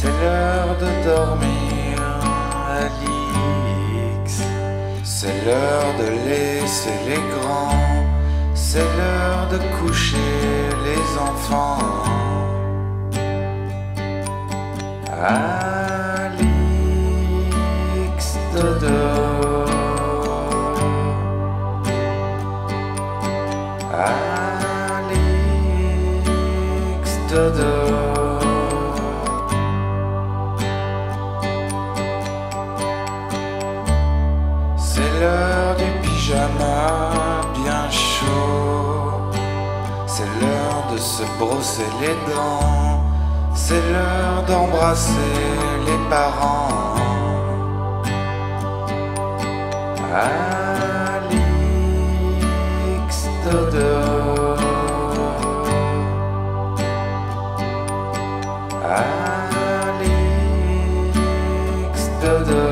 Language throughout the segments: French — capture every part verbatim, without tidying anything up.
C'est l'heure de dormir, Alix. C'est l'heure de laisser les grands. C'est l'heure de coucher les enfants. Alix, dodo. Alix, dodo. C'est l'heure du pyjama bien chaud. C'est l'heure de se brosser les dents. C'est l'heure d'embrasser les parents. Alix, dodo. Alix, dodo.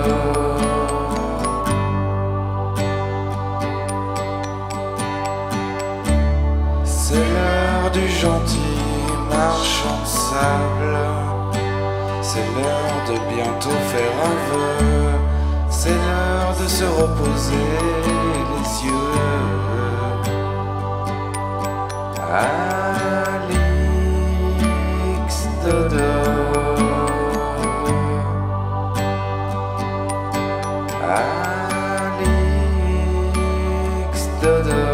C'est l'heure du gentil marchand de sable. C'est l'heure de bientôt faire un vœu. C'est l'heure de se reposer les yeux. Alix, dodo. Alix, dodo.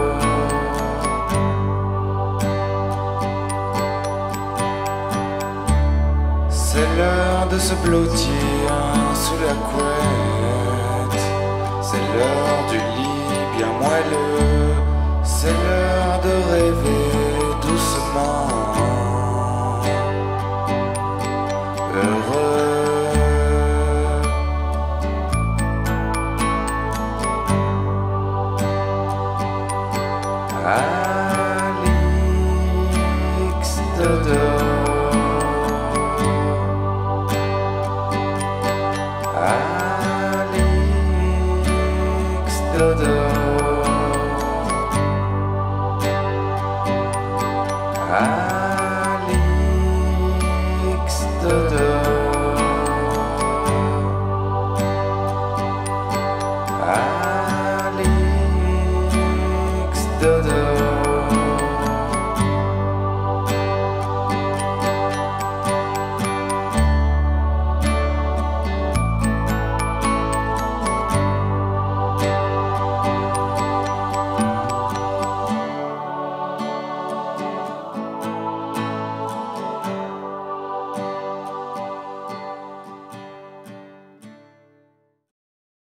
C'est l'heure de se blottir sous la couette. C'est l'heure du lit bien moelleux. C'est l'heure de rêver doucement.